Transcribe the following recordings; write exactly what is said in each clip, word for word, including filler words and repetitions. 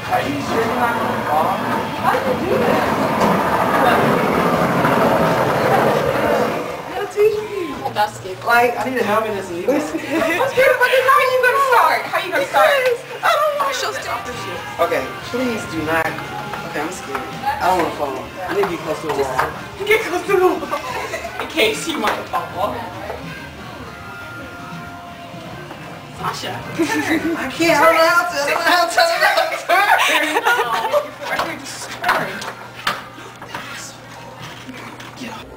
Are you sure you're not going to fall? How did you do that? I gotta teach me. That's scary. Like, I need a helmet and some What's good? How are you gonna start? How are you gonna start? I don't want to She'll stop this shit. Okay, please do not. Okay, I'm scared. I don't want to fall. I need to get close to the wall. Get close to the wall. In case you might fall. Sasha, turn. I can't. I don't know how to. I don't know how to turn. Turn. No. I think just turn. Get off.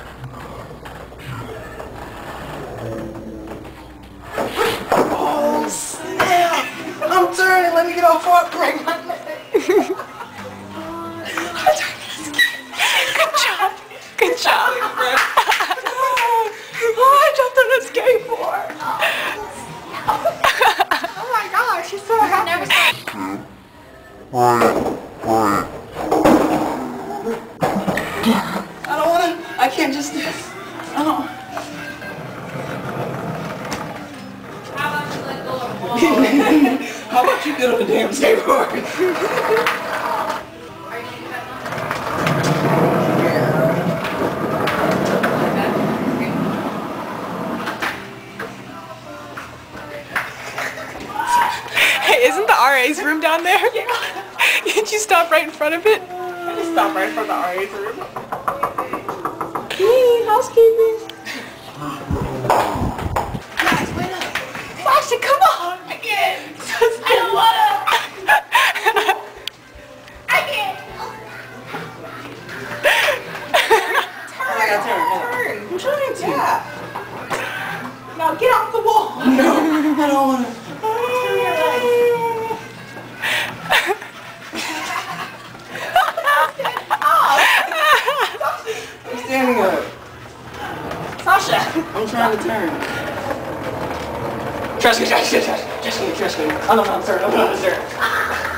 Oh, snap. I'm turning. Let me get off before I break my leg. Good job. Good job. Oh, I jumped on a skateboard. Oh my gosh, she's so happy. Never saw. I don't want to. I can't just. I don't. How about you let go of the ball? How about you get on the damn skateboard? Are you gonna do that now? Hey, isn't the R A's room down there? Yeah. Can't you stop right in front of it? I just stopped right in front of the R A's room. Hey, housekeeping. Guys, wait up. Sasha, come on. I can't. I don't wanna. I can't. I gotta turn. Turn. I'm trying to. Yeah. Now get off the wall. No, I don't want to. Turn your legs. I'm standing up. Sasha. I'm trying to turn. Trust me, trust me, trust me, trust me, trust me. I don't know, sir. I don't know, sir.